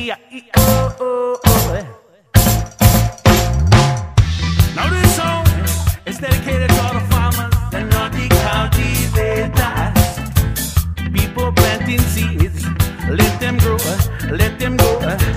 E-I-E-O-O-O. Now this song is dedicated to all the farmers and all the cultivators. People planting seeds, let them grow, let them go.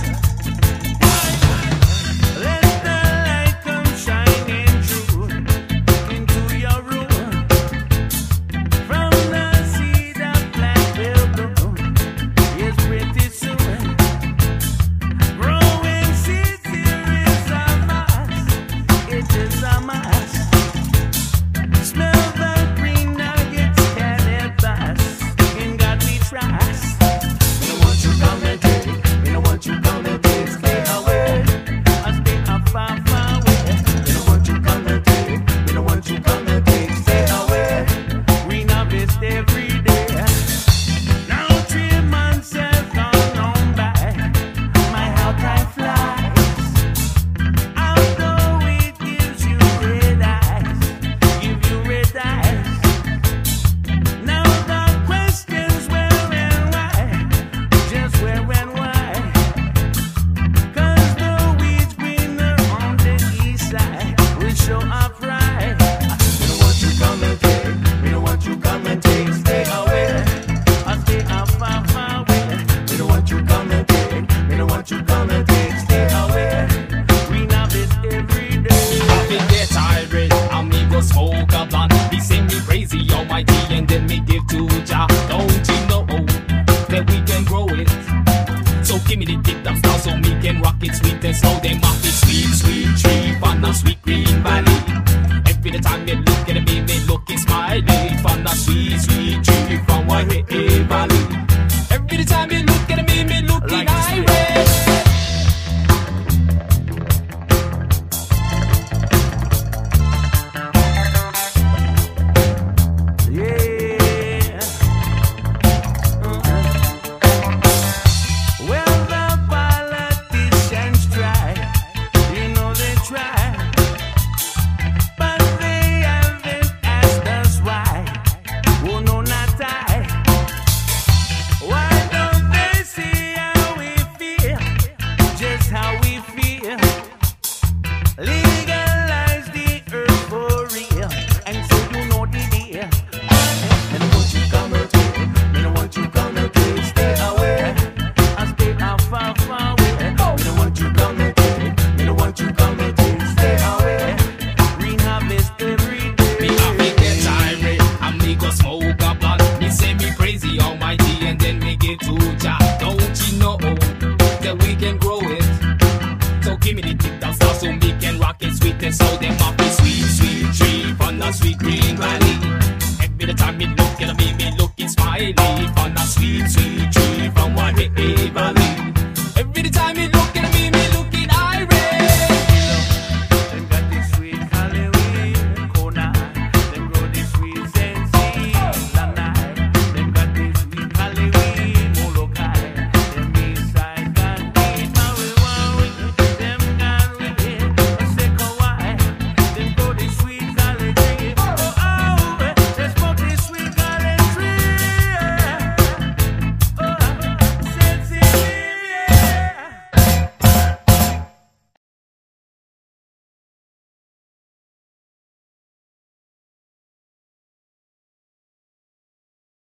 Let the light come shining through into your room. From the seed of plant will bloom. Yes, pretty soon. Growing seeds here is a must. It is a must. Smell the green nuggets, cannabis. In God we trust. We don't want you come and take. We don't want you come and take. Stay away. Stay far, far away. We don't want you come and take. We don't want you come and take. Stay away. We harvest every day. Now 3 months have gone on by. My how time flies. Although it gives you red eyes, give you red eyes. Now the question's where and why, just where and why. 'Cause the weeds greener on the east side will show up right. We don't want you come and take. We don't want you come and take. Stay away. Stay far, far away. We don't want you come and take. We don't want you come and take. Stay away. We harvest every day. I been get tired, I'm me go smoke a blunt. He send me crazy, almighty, and then me give to Jah. Don't you know that we can grow it? So give me the tip down now so me can rock it sweet and slow. Them off the sweet, sweet tree from the sweet green valley. Every time me look at me looking smiley from the sweet, sweet tree from White Valley.